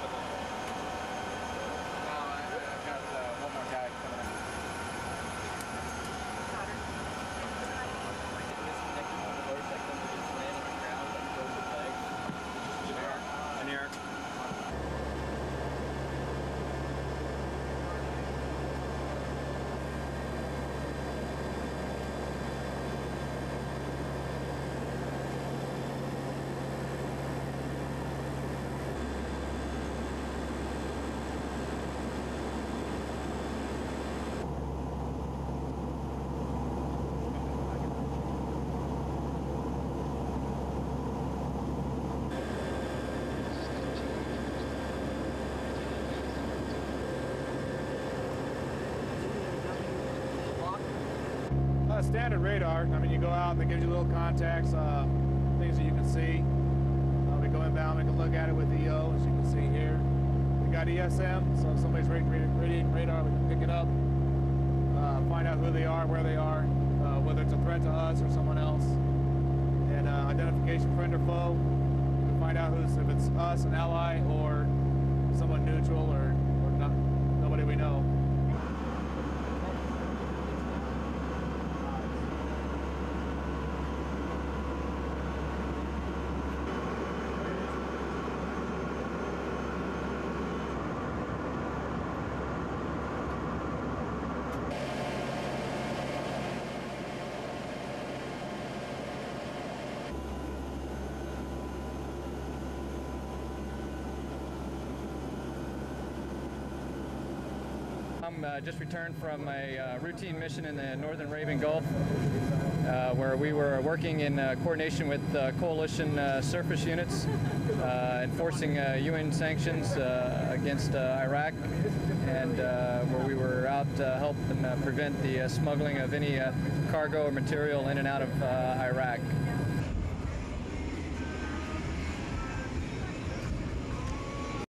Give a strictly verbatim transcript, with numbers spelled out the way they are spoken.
I've got uh, one more guy coming in. An air. Standard radar. I mean, you go out and it gives you little contacts, uh, things that you can see. Uh, we go inbound, we can look at it with E O, as you can see here. We got E S M, so if somebody's radiating radar, we can pick it up, uh, find out who they are, where they are, uh, whether it's a threat to us or someone else. And uh, identification, friend or foe. You can find out who's, if it's us, an ally, or someone neutral, or, or not, nobody we know. I'm uh, just returned from a uh, routine mission in the Northern Arabian Gulf, uh, where we were working in uh, coordination with uh, coalition uh, surface units, uh, enforcing uh, U N sanctions uh, against uh, Iraq, and uh, where we were out to help and uh, prevent the uh, smuggling of any uh, cargo or material in and out of uh, Iraq.